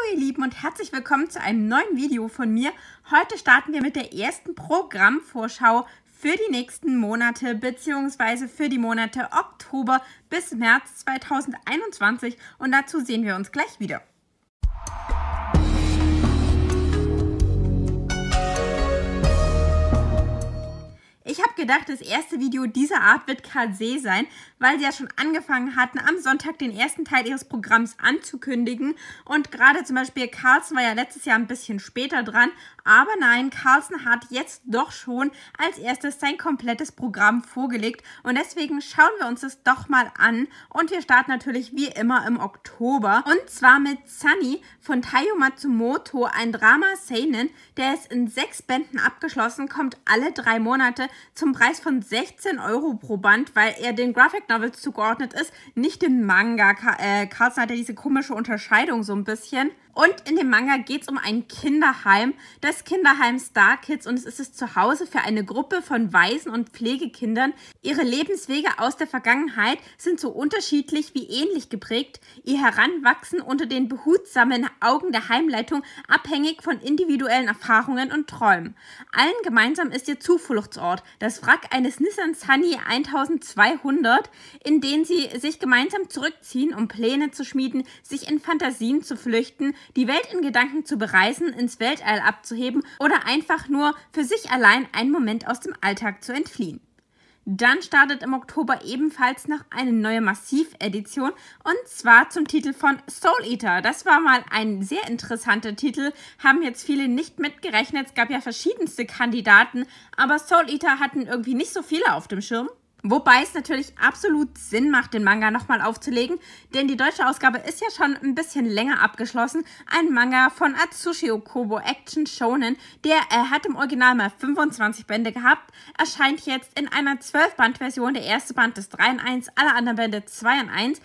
ihr Lieben und herzlich willkommen zu einem neuen Video von mir. Heute starten wir mit der ersten Programmvorschau für die nächsten Monate bzw. für die Monate Oktober bis März 2021 und dazu sehen wir uns gleich wieder. Ich habe gedacht, das erste Video dieser Art wird Kase sein, weil sie ja schon angefangen hatten, am Sonntag den ersten Teil ihres Programms anzukündigen. Und gerade zum Beispiel Carlson war ja letztes Jahr ein bisschen später dran. Aber nein, Carlson hat jetzt doch schon als erstes sein komplettes Programm vorgelegt. Und deswegen schauen wir uns das doch mal an. Und wir starten natürlich wie immer im Oktober. Und zwar mit Sunny von Taiyo Matsumoto, ein Drama-Seinen. Der ist in 6 Bänden abgeschlossen, kommt alle 3 Monate zum Preis von 16 € pro Band, weil er den Graphic Novels zugeordnet ist, nicht dem Manga. Carlson hat ja diese komische Unterscheidung so ein bisschen. Und in dem Manga geht es um ein Kinderheim, das Kinderheim Star Kids, und es ist das Zuhause für eine Gruppe von Waisen- und Pflegekindern. Ihre Lebenswege aus der Vergangenheit sind so unterschiedlich wie ähnlich geprägt. Ihr Heranwachsen unter den behutsamen Augen der Heimleitung abhängig von individuellen Erfahrungen und Träumen. Allen gemeinsam ist ihr Zufluchtsort, das Wrack eines Nissan Sunny 1200, in den sie sich gemeinsam zurückziehen, um Pläne zu schmieden, sich in Fantasien zu flüchten, die Welt in Gedanken zu bereisen, ins Weltall abzuheben oder einfach nur für sich allein einen Moment aus dem Alltag zu entfliehen. Dann startet im Oktober ebenfalls noch eine neue Massiv-Edition und zwar zum Titel von Soul Eater. Das war mal ein sehr interessanter Titel, haben jetzt viele nicht mitgerechnet. Es gab ja verschiedenste Kandidaten, aber Soul Eater hatten irgendwie nicht so viele auf dem Schirm. Wobei es natürlich absolut Sinn macht, den Manga nochmal aufzulegen, denn die deutsche Ausgabe ist ja schon ein bisschen länger abgeschlossen. Ein Manga von Atsushi Okubo, Action Shonen, der hat im Original mal 25 Bände gehabt, erscheint jetzt in einer 12-Band-Version. Der erste Band ist 3 in 1, alle anderen Bände 2 in 1.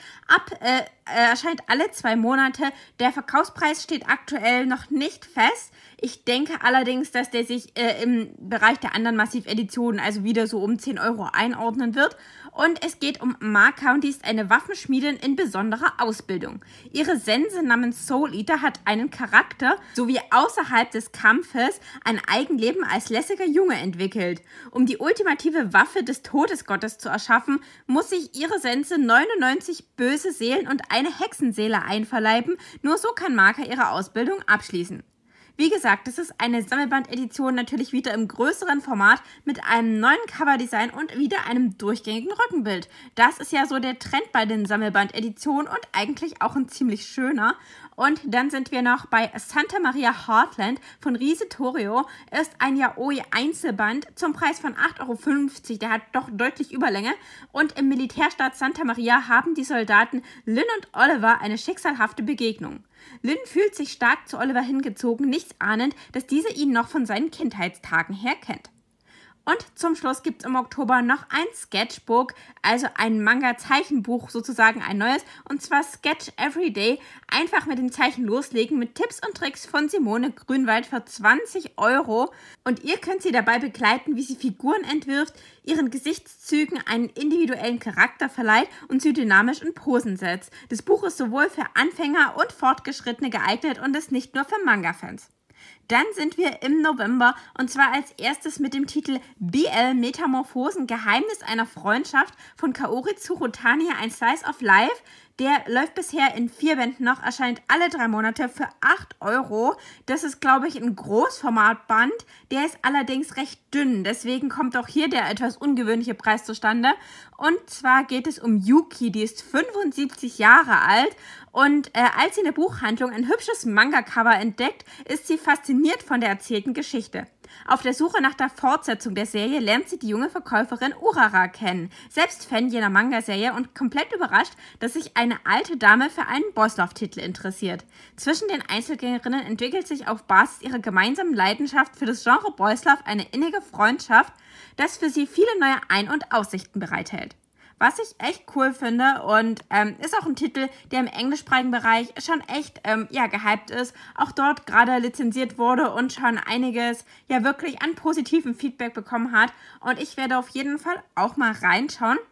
Erscheint alle 2 Monate. Der Verkaufspreis steht aktuell noch nicht fest. Ich denke allerdings, dass der sich im Bereich der anderen Massiv-Editionen also wieder so um 10 € einordnen wird. Und es geht um Maka und die ist eine Waffenschmiedin in besonderer Ausbildung. Ihre Sense namens Soul Eater hat einen Charakter sowie außerhalb des Kampfes ein Eigenleben als lässiger Junge entwickelt. Um die ultimative Waffe des Todesgottes zu erschaffen, muss sich ihre Sense 99 böse Seelen und eine Hexenseele einverleiben. Nur so kann Maka ihre Ausbildung abschließen. Wie gesagt, das ist eine Sammelband-Edition, natürlich wieder im größeren Format mit einem neuen Coverdesign und wieder einem durchgängigen Rückenbild. Das ist ja so der Trend bei den Sammelband-Editionen und eigentlich auch ein ziemlich schöner. Und dann sind wir noch bei Santa Maria Heartland von Rise Torio. Ist ein Yaoi-Einzelband zum Preis von 8,50 €. Der hat doch deutlich Überlänge. Und im Militärstaat Santa Maria haben die Soldaten Lynn und Oliver eine schicksalhafte Begegnung. Lynn fühlt sich stark zu Oliver hingezogen, nichts ahnend, dass dieser ihn noch von seinen Kindheitstagen her kennt. Und zum Schluss gibt es im Oktober noch ein Sketchbook, also ein Manga-Zeichenbuch, sozusagen ein neues, und zwar Sketch Everyday. Einfach mit den Zeichen loslegen mit Tipps und Tricks von Simone Grünwald für 20 €. Und ihr könnt sie dabei begleiten, wie sie Figuren entwirft, ihren Gesichtszügen einen individuellen Charakter verleiht und sie dynamisch in Posen setzt. Das Buch ist sowohl für Anfänger und Fortgeschrittene geeignet und ist nicht nur für Manga-Fans. Dann sind wir im November und zwar als erstes mit dem Titel BL Metamorphosen Geheimnis einer Freundschaft von Kaori Tsurutani, ein Slice of Life. Der läuft bisher in 4 Bänden noch, erscheint alle 3 Monate für 8 €. Das ist, glaube ich, ein Großformatband. Der ist allerdings recht dünn, deswegen kommt auch hier der etwas ungewöhnliche Preis zustande. Und zwar geht es um Yuki, die ist 75 Jahre alt. Und als sie in der Buchhandlung ein hübsches Manga-Cover entdeckt, ist sie fasziniert von der erzählten Geschichte. Auf der Suche nach der Fortsetzung der Serie lernt sie die junge Verkäuferin Urara kennen, selbst Fan jener Manga-Serie und komplett überrascht, dass sich eine alte Dame für einen Boys-Love-Titel interessiert. Zwischen den Einzelgängerinnen entwickelt sich auf Basis ihrer gemeinsamen Leidenschaft für das Genre Boys Love eine innige Freundschaft, das für sie viele neue Ein- und Aussichten bereithält. Was ich echt cool finde und ist auch ein Titel, der im englischsprachigen Bereich schon echt gehypt ist, auch dort gerade lizenziert wurde und schon einiges wirklich an positivem Feedback bekommen hat und ich werde auf jeden Fall auch mal reinschauen.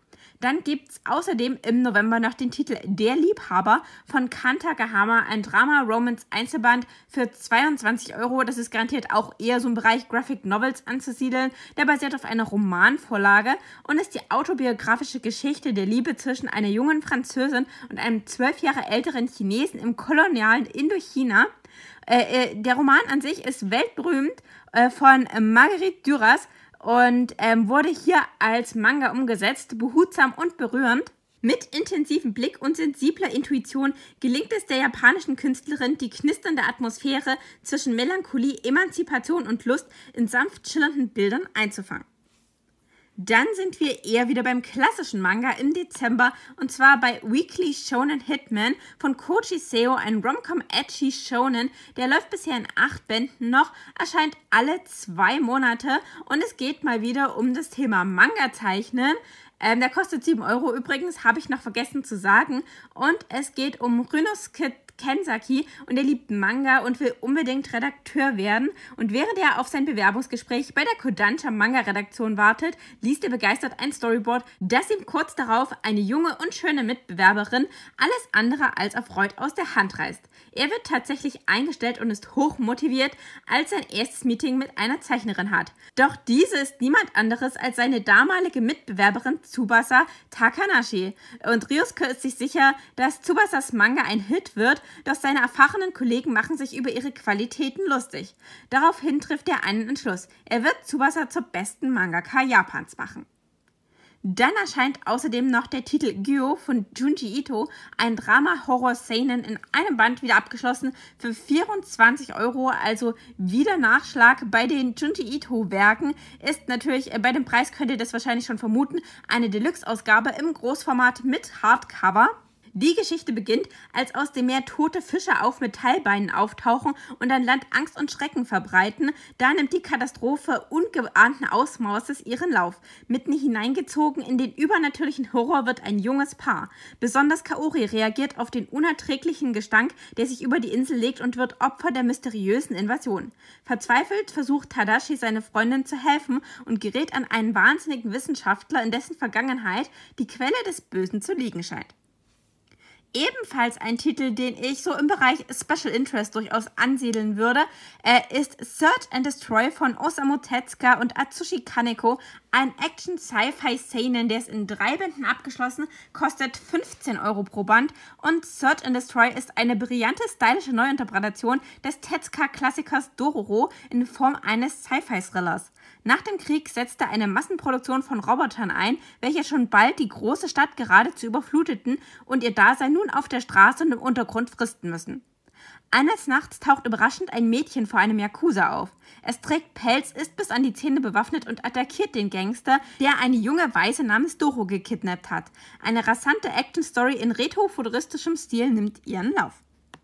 Dann gibt es außerdem im November noch den Titel Der Liebhaber von Kan Takahama, ein Drama-Romance-Einzelband für 22 €. Das ist garantiert auch eher so im Bereich Graphic Novels anzusiedeln. Der basiert auf einer Romanvorlage und ist die autobiografische Geschichte der Liebe zwischen einer jungen Französin und einem 12 Jahre älteren Chinesen im kolonialen Indochina. Der Roman an sich ist weltberühmt von Marguerite Duras und wurde hier als Manga umgesetzt, behutsam und berührend. Mit intensivem Blick und sensibler Intuition gelingt es der japanischen Künstlerin, die knisternde Atmosphäre zwischen Melancholie, Emanzipation und Lust in sanft schillernden Bildern einzufangen. Dann sind wir eher wieder beim klassischen Manga im Dezember und zwar bei Weekly Shonen Hitman von Koji Seo, ein Rom-Com-Edgy Shonen. Der läuft bisher in 8 Bänden noch, erscheint alle 2 Monate und es geht mal wieder um das Thema Manga-Zeichnen. Der kostet 7 € übrigens, habe ich noch vergessen zu sagen. Und es geht um Ryunosuke Kensaki und er liebt Manga und will unbedingt Redakteur werden. Und während er auf sein Bewerbungsgespräch bei der Kodansha Manga-Redaktion wartet, liest er begeistert ein Storyboard, das ihm kurz darauf eine junge und schöne Mitbewerberin alles andere als erfreut aus der Hand reißt. Er wird tatsächlich eingestellt und ist hoch motiviert, als sein erstes Meeting mit einer Zeichnerin hat. Doch diese ist niemand anderes als seine damalige Mitbewerberin Tsubasa Takanashi. Und Ryusuke ist sich sicher, dass Tsubasas Manga ein Hit wird, doch seine erfahrenen Kollegen machen sich über ihre Qualitäten lustig. Daraufhin trifft er einen Entschluss. Er wird Tsubasa zur besten Mangaka Japans machen. Dann erscheint außerdem noch der Titel Gyo von Junji Ito, ein Drama-Horror-Seinen in einem Band wieder abgeschlossen für 24 €, also wieder Nachschlag bei den Junji Ito-Werken. Ist natürlich, bei dem Preis könnt ihr das wahrscheinlich schon vermuten, eine Deluxe-Ausgabe im Großformat mit Hardcover. Die Geschichte beginnt, als aus dem Meer tote Fische auf Metallbeinen auftauchen und an Land Angst und Schrecken verbreiten. Da nimmt die Katastrophe ungeahnten Ausmaßes ihren Lauf. Mitten hineingezogen in den übernatürlichen Horror wird ein junges Paar. Besonders Kaori reagiert auf den unerträglichen Gestank, der sich über die Insel legt und wird Opfer der mysteriösen Invasion. Verzweifelt versucht Tadashi seine Freundin zu helfen und gerät an einen wahnsinnigen Wissenschaftler, in dessen Vergangenheit die Quelle des Bösen zu liegen scheint. Ebenfalls ein Titel, den ich so im Bereich Special Interest durchaus ansiedeln würde, ist Search and Destroy von Osamu Tezuka und Atsushi Kaneko, ein Action-Sci-Fi-Seinen, der ist in 3 Bänden abgeschlossen, kostet 15 € pro Band und Search and Destroy ist eine brillante, stylische Neuinterpretation des Tezuka-Klassikers Dororo in Form eines Sci-Fi-Thrillers. Nach dem Krieg setzte eine Massenproduktion von Robotern ein, welche schon bald die große Stadt geradezu überfluteten und ihr Dasein nun auf der Straße und im Untergrund fristen müssen. Eines Nachts taucht überraschend ein Mädchen vor einem Yakuza auf. Es trägt Pelz, ist bis an die Zähne bewaffnet und attackiert den Gangster, der eine junge Weiße namens Doro gekidnappt hat. Eine rasante Action-Story in retro-futuristischem Stil nimmt ihren Lauf.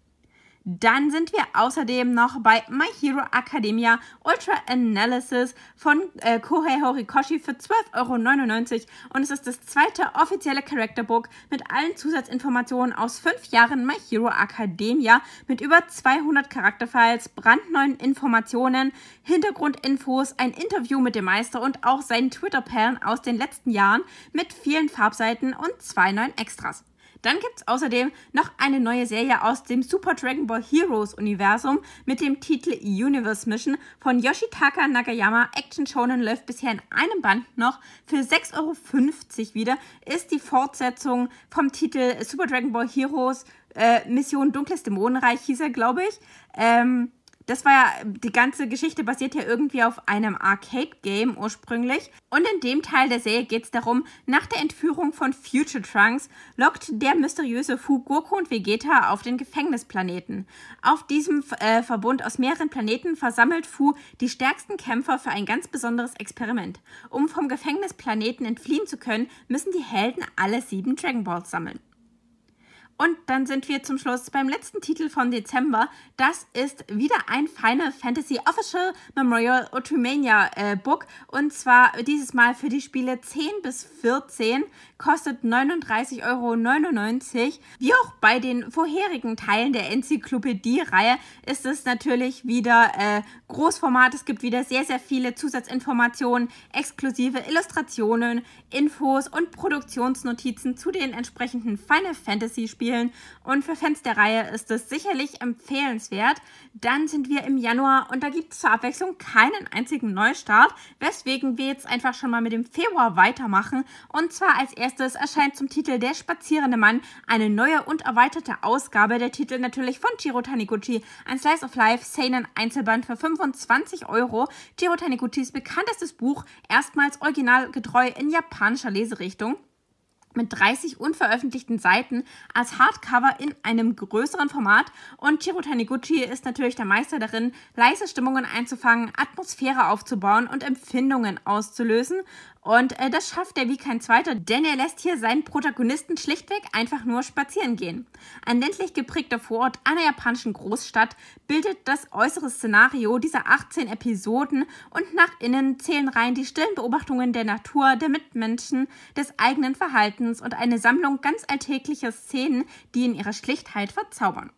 Dann sind wir außerdem noch bei My Hero Academia Ultra Analysis von Kohei Horikoshi für 12,99 € und es ist das zweite offizielle Characterbook mit allen Zusatzinformationen aus 5 Jahren My Hero Academia mit über 200 Charakterfiles, brandneuen Informationen, Hintergrundinfos, ein Interview mit dem Meister und auch seinen Twitter-Perlen aus den letzten Jahren mit vielen Farbseiten und 2 neuen Extras. Dann gibt es außerdem noch eine neue Serie aus dem Super Dragon Ball Heroes Universum mit dem Titel Universe Mission von Yoshitaka Nagayama. Action Shonen läuft bisher in einem Band noch. Für 6,50 € wieder ist die Fortsetzung vom Titel Super Dragon Ball Heroes Mission Dunkles Dämonenreich hieß er, glaube ich. Das war ja, die ganze Geschichte basiert ja irgendwie auf einem Arcade-Game ursprünglich. Und in dem Teil der Serie geht es darum, nach der Entführung von Future Trunks lockt der mysteriöse Fu Goku und Vegeta auf den Gefängnisplaneten. Auf diesem Verbund aus mehreren Planeten versammelt Fu die stärksten Kämpfer für ein ganz besonderes Experiment. Um vom Gefängnisplaneten entfliehen zu können, müssen die Helden alle 7 Dragon Balls sammeln. Und dann sind wir zum Schluss beim letzten Titel von Dezember. Das ist wieder ein Final Fantasy Official Memorial Ultimania Book. Und zwar dieses Mal für die Spiele 10 bis 14. Kostet 39,99 €. Wie auch bei den vorherigen Teilen der Enzyklopädie-Reihe ist es natürlich wieder Großformat. Es gibt wieder sehr, sehr viele Zusatzinformationen, exklusive Illustrationen, Infos und Produktionsnotizen zu den entsprechenden Final Fantasy Spielen. Und für Fans der Reihe ist es sicherlich empfehlenswert. Dann sind wir im Januar und da gibt es zur Abwechslung keinen einzigen Neustart, weswegen wir jetzt einfach schon mal mit dem Februar weitermachen. Und zwar als erstes erscheint zum Titel Der spazierende Mann eine neue und erweiterte Ausgabe. Der Titel natürlich von Jiro Taniguchi, ein Slice of Life Seinen Einzelband für 25 €. Jiro Taniguchis bekanntestes Buch, erstmals originalgetreu in japanischer Leserichtung, mit 30 unveröffentlichten Seiten als Hardcover in einem größeren Format. Und Jiro Taniguchi ist natürlich der Meister darin, leise Stimmungen einzufangen, Atmosphäre aufzubauen und Empfindungen auszulösen. Und das schafft er wie kein zweiter, denn er lässt hier seinen Protagonisten schlichtweg einfach nur spazieren gehen. Ein ländlich geprägter Vorort einer japanischen Großstadt bildet das äußere Szenario dieser 18 Episoden und nach innen zählen rein die stillen Beobachtungen der Natur, der Mitmenschen, des eigenen Verhaltens und eine Sammlung ganz alltäglicher Szenen, die in ihrer Schlichtheit verzaubern.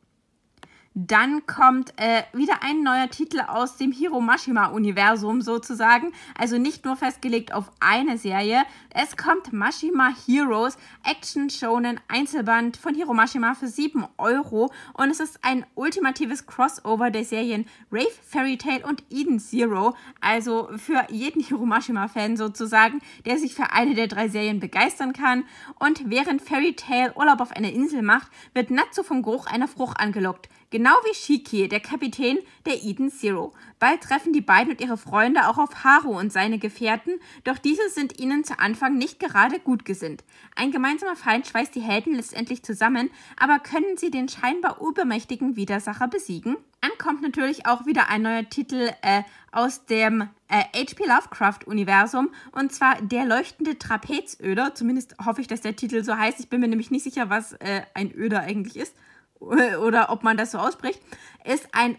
Dann kommt wieder ein neuer Titel aus dem Hiro Mashima-Universum sozusagen, also nicht nur festgelegt auf eine Serie. Es kommt Mashima Heroes Action Shonen Einzelband von Hiro Mashima für 7 € und es ist ein ultimatives Crossover der Serien Rave, Fairy Tail und Eden Zero, also für jeden Hiro Mashima-Fan sozusagen, der sich für eine der 3 Serien begeistern kann. Und während Fairy Tail Urlaub auf einer Insel macht, wird Natsu vom Geruch einer Frucht angelockt. Genau wie Shiki, der Kapitän der Eden Zero. Bald treffen die beiden und ihre Freunde auch auf Haru und seine Gefährten, doch diese sind ihnen zu Anfang nicht gerade gut gesinnt. Ein gemeinsamer Feind schweißt die Helden letztendlich zusammen, aber können sie den scheinbar übermächtigen Widersacher besiegen? Dann kommt natürlich auch wieder ein neuer Titel aus dem H.P. Lovecraft-Universum, und zwar Der leuchtende Trapezöder. Zumindest hoffe ich, dass der Titel so heißt. Ich bin mir nämlich nicht sicher, was ein Öder eigentlich ist oder ob man das so ausspricht, ist ein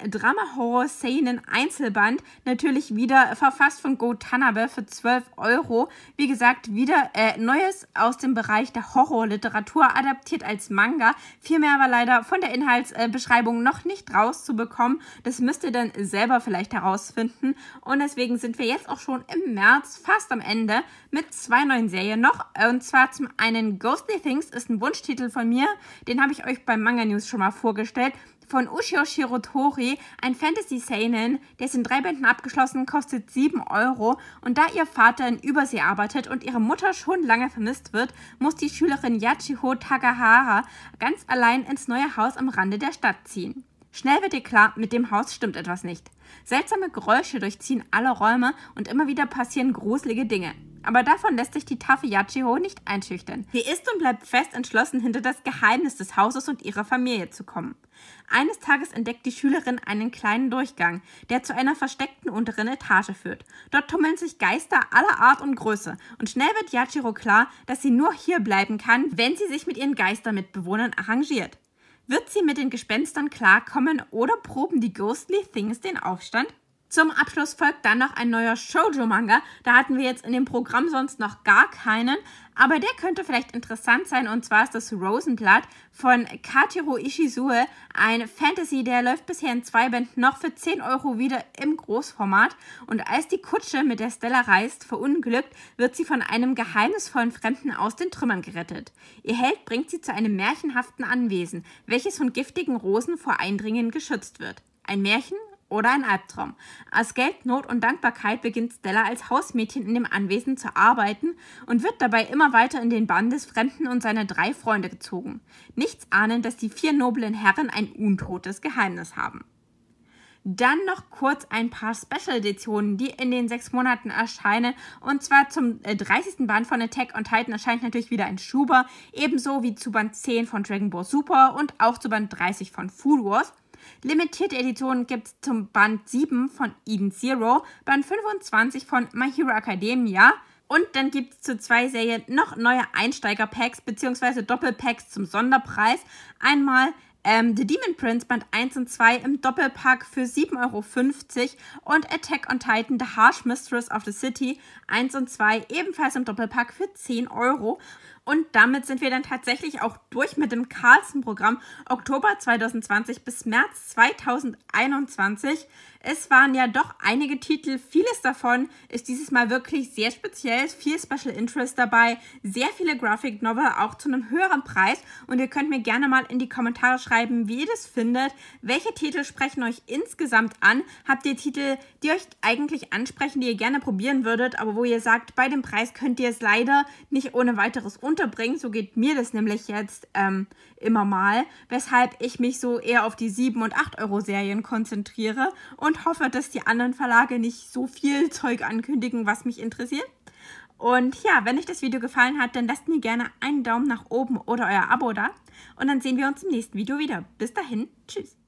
Drama-Horror-Seinen-Einzelband, natürlich wieder verfasst von Go Tanabe für 12 €. Wie gesagt, wieder Neues aus dem Bereich der Horrorliteratur, adaptiert als Manga. Viel mehr war leider von der Inhaltsbeschreibung noch nicht rauszubekommen. Das müsst ihr dann selber vielleicht herausfinden. Und deswegen sind wir jetzt auch schon im März, fast am Ende, mit 2 neuen Serien noch. Und zwar zum einen Ghostly Things ist ein Wunschtitel von mir. Den habe ich euch beim Manga News schon mal vorgestellt. Von Ushio Shirotori, ein Fantasy-Seinen, der ist in 3 Bänden abgeschlossen, kostet 7 € und da ihr Vater in Übersee arbeitet und ihre Mutter schon lange vermisst wird, muss die Schülerin Yachiho Takahara ganz allein ins neue Haus am Rande der Stadt ziehen. Schnell wird ihr klar, mit dem Haus stimmt etwas nicht. Seltsame Geräusche durchziehen alle Räume und immer wieder passieren gruselige Dinge. Aber davon lässt sich die taffe Yachiho nicht einschüchtern. Sie ist und bleibt fest entschlossen, hinter das Geheimnis des Hauses und ihrer Familie zu kommen. Eines Tages entdeckt die Schülerin einen kleinen Durchgang, der zu einer versteckten unteren Etage führt. Dort tummeln sich Geister aller Art und Größe und schnell wird Yachiho klar, dass sie nur hier bleiben kann, wenn sie sich mit ihren Geistermitbewohnern arrangiert. Wird sie mit den Gespenstern klarkommen oder proben die Ghostly Things den Aufstand? Zum Abschluss folgt dann noch ein neuer Shoujo-Manga. Da hatten wir jetzt in dem Programm sonst noch gar keinen, aber der könnte vielleicht interessant sein, und zwar ist das Rosenblatt von Katero Ishizue, ein Fantasy, der läuft bisher in 2 Bänden noch für 10 € wieder im Großformat, und als die Kutsche, mit der Stella reist, verunglückt, wird sie von einem geheimnisvollen Fremden aus den Trümmern gerettet. Ihr Held bringt sie zu einem märchenhaften Anwesen, welches von giftigen Rosen vor Eindringern geschützt wird. Ein Märchen oder ein Albtraum. Aus Geld, Not und Dankbarkeit beginnt Stella als Hausmädchen in dem Anwesen zu arbeiten und wird dabei immer weiter in den Bann des Fremden und seiner 3 Freunde gezogen. Nichts ahnend, dass die 4 noblen Herren ein untotes Geheimnis haben. Dann noch kurz ein paar Special-Editionen, die in den 6 Monaten erscheinen. Und zwar zum 30. Band von Attack on Titan erscheint natürlich wieder ein Schuber, ebenso wie zu Band 10 von Dragon Ball Super und auch zu Band 30 von Food Wars. Limitierte Editionen gibt es zum Band 7 von Eden Zero, Band 25 von My Hero Academia Und dann gibt es zu 2 Serien noch neue Einsteiger-Packs bzw. Doppelpacks zum Sonderpreis. Einmal The Demon Prince Band 1 und 2 im Doppelpack für 7,50 € und Attack on Titan The Harsh Mistress of the City 1 und 2 ebenfalls im Doppelpack für 10 €. Und damit sind wir dann tatsächlich auch durch mit dem Carlsen-Programm Oktober 2020 bis März 2021. Es waren ja doch einige Titel, vieles davon ist dieses Mal wirklich sehr speziell, viel Special Interest dabei, sehr viele Graphic Novel, auch zu einem höheren Preis. Und ihr könnt mir gerne mal in die Kommentare schreiben, wie ihr das findet. Welche Titel sprechen euch insgesamt an? Habt ihr Titel, die euch eigentlich ansprechen, die ihr gerne probieren würdet, aber wo ihr sagt, bei dem Preis könnt ihr es leider nicht ohne weiteres unterbringen? So geht mir das nämlich jetzt immer mal, weshalb ich mich so eher auf die 7- und 8 € Serien konzentriere und hoffe, dass die anderen Verlage nicht so viel Zeug ankündigen, was mich interessiert. Und ja, wenn euch das Video gefallen hat, dann lasst mir gerne einen Daumen nach oben oder euer Abo da. Und dann sehen wir uns im nächsten Video wieder. Bis dahin, tschüss.